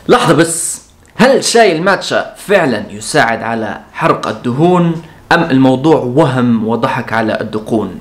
لحظة بس، هل شاي الماتشا فعلا يساعد على حرق الدهون أم الموضوع وهم وضحك على الدقون؟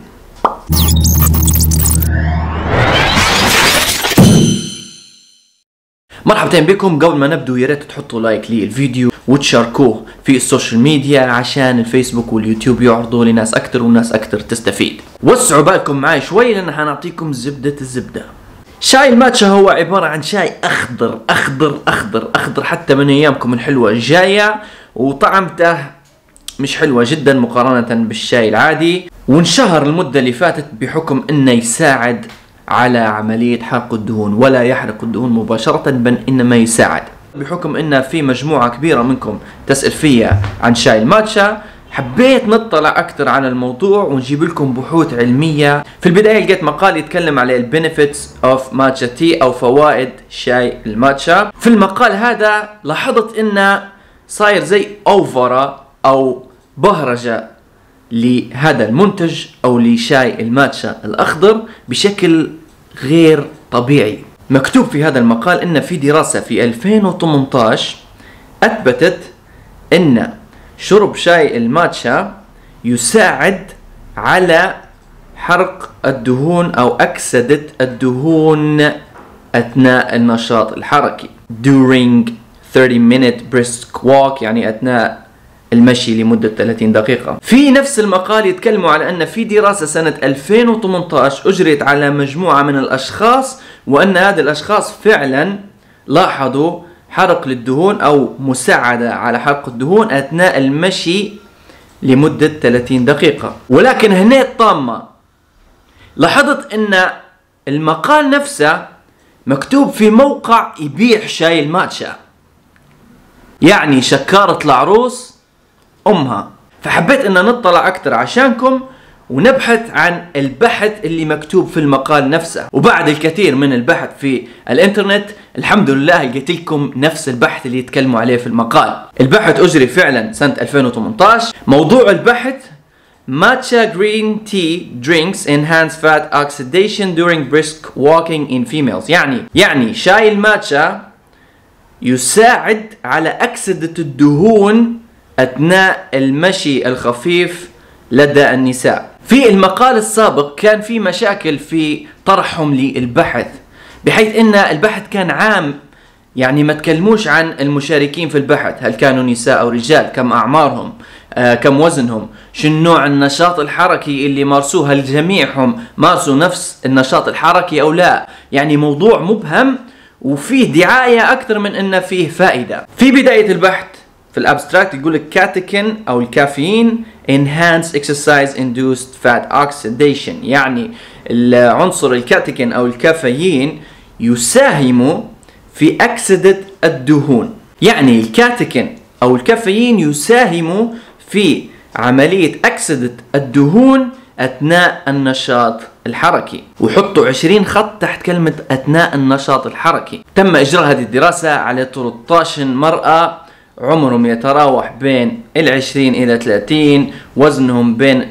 مرحبا بكم. قبل ما نبدو يا ريت تحطوا لايك للفيديو وتشاركوه في السوشيال ميديا عشان الفيسبوك واليوتيوب يعرضوا لناس اكتر والناس اكتر تستفيد. وسعوا بالكم معي شوي لان حنعطيكم زبدة الزبدة. شاي الماتشا هو عبارة عن شاي اخضر اخضر اخضر اخضر حتى من ايامكم الحلوة الجاية، وطعمته مش حلوة جدا مقارنة بالشاي العادي، وانشهر المدة اللي فاتت بحكم انه يساعد على عملية حرق الدهون، ولا يحرق الدهون مباشرة بل انما يساعد. بحكم ان في مجموعة كبيرة منكم تسأل فيا عن شاي الماتشا، حبيت نطلع اكثر على الموضوع ونجيب لكم بحوث علمية. في البداية لقيت مقال يتكلم على البنفيتس اوف ماتشا تي او فوائد شاي الماتشا. في المقال هذا لاحظت انه صاير زي اوفرة او بهرجة لهذا المنتج او لشاي الماتشا الاخضر بشكل غير طبيعي. مكتوب في هذا المقال ان في دراسة في 2018 اثبتت ان شرب شاي الماتشا يساعد على حرق الدهون او اكسدة الدهون اثناء النشاط الحركي during 30-minute brisk walk، يعني اثناء المشي لمدة 30 دقيقة. في نفس المقال يتكلموا على أن في دراسة سنة 2018 أجريت على مجموعة من الأشخاص، وأن هذه الأشخاص فعلا لاحظوا حرق للدهون أو مساعدة على حرق الدهون أثناء المشي لمدة 30 دقيقة. ولكن هنا الطامة، لاحظت أن المقال نفسه مكتوب في موقع يبيع شاي الماتشا، يعني شكارة العروس أمها. فحبيت أن نطلع أكثر عشانكم ونبحث عن البحث اللي مكتوب في المقال نفسه. وبعد الكثير من البحث في الانترنت الحمد لله لقيت لكم نفس البحث اللي يتكلموا عليه في المقال. البحث أجري فعلا سنة 2018. موضوع البحث: Matcha green tea drinks enhance fat oxidation during brisk walking in females. يعني شاي الماتشا يساعد على أكسدة الدهون أثناء المشي الخفيف لدى النساء. في المقال السابق كان في مشاكل في طرحهم للبحث، بحيث أن البحث كان عام، يعني ما تكلموش عن المشاركين في البحث، هل كانوا نساء أو رجال، كم أعمارهم، كم وزنهم، شنو نوع النشاط الحركي اللي مارسوه، هل جميعهم مارسوا نفس النشاط الحركي أو لا. يعني موضوع مبهم وفيه دعاية أكثر من أنه فيه فائدة. في بداية البحث في الابستراكت يقول لك كاتيكين أو الكافيين enhance exercise induced fat oxidation، يعني العنصر الكاتيكين أو الكافيين يساهم في أكسدة الدهون. يعني الكاتيكين أو الكافيين يساهم في عملية أكسدة الدهون أثناء النشاط الحركي. وحطوا 20 خط تحت كلمة أثناء النشاط الحركي. تم إجراء هذه الدراسة على 13 مرأة عمرهم يتراوح بين 20 إلى 30، وزنهم بين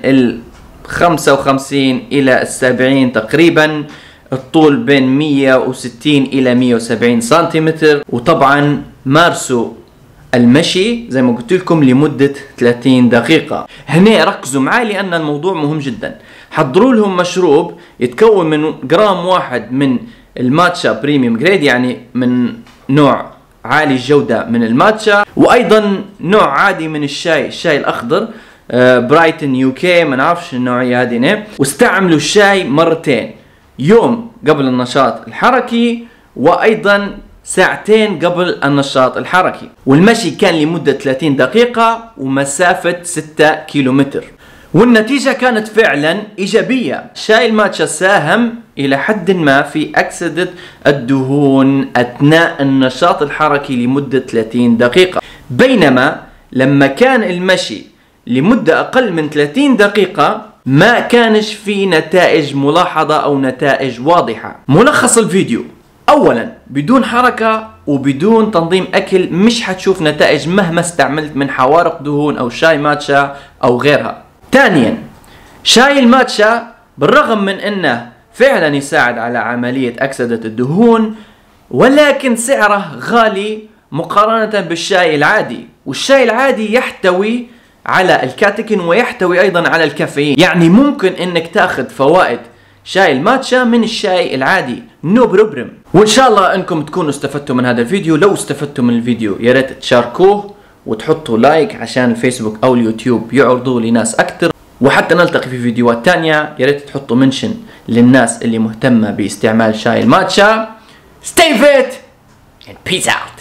55 إلى 70 تقريبا، الطول بين 160 إلى 170 سنتيمتر، وطبعا مارسوا المشي زي ما قلت لكم لمدة 30 دقيقة. هنا ركزوا معي لأن الموضوع مهم جدا. حضروا لهم مشروب يتكون من جرام واحد من الماتشا بريميوم جريد، يعني من نوع عالي الجودة من الماتشا، وأيضا نوع عادي من الشاي الأخضر برايتن يو كي، ما نعرفش النوعية هذه. واستعملوا الشاي مرتين، يوم قبل النشاط الحركي وأيضا ساعتين قبل النشاط الحركي. والمشي كان لمدة 30 دقيقة ومسافة 6 كيلومتر، والنتيجة كانت فعلا إيجابية. شاي الماتشا ساهم إلى حد ما في أكسدة الدهون أثناء النشاط الحركي لمدة 30 دقيقة، بينما لما كان المشي لمدة أقل من 30 دقيقة ما كانش في نتائج ملاحظة أو نتائج واضحة. ملخص الفيديو: أولا، بدون حركة وبدون تنظيم أكل مش حتشوف نتائج مهما استعملت من حوارق دهون أو شاي ماتشا أو غيرها. ثانيا، شاي الماتشا بالرغم من أنه فعلا يساعد على عملية أكسدة الدهون، ولكن سعره غالي مقارنة بالشاي العادي، والشاي العادي يحتوي على الكاتيكين ويحتوي ايضا على الكافيين، يعني ممكن انك تاخذ فوائد شاي الماتشا من الشاي العادي، نو بروبلم. وان شاء الله انكم تكونوا استفدتوا من هذا الفيديو. لو استفدتوا من الفيديو يا ريت تشاركوه وتحطوا لايك عشان الفيسبوك او اليوتيوب يعرضوا لناس اكثر، وحتى نلتقي في فيديوهات تانية. يا ريت تحطوا منشن للناس اللي مهتمة باستعمال شاي الماتشا. Stay fit and peace out.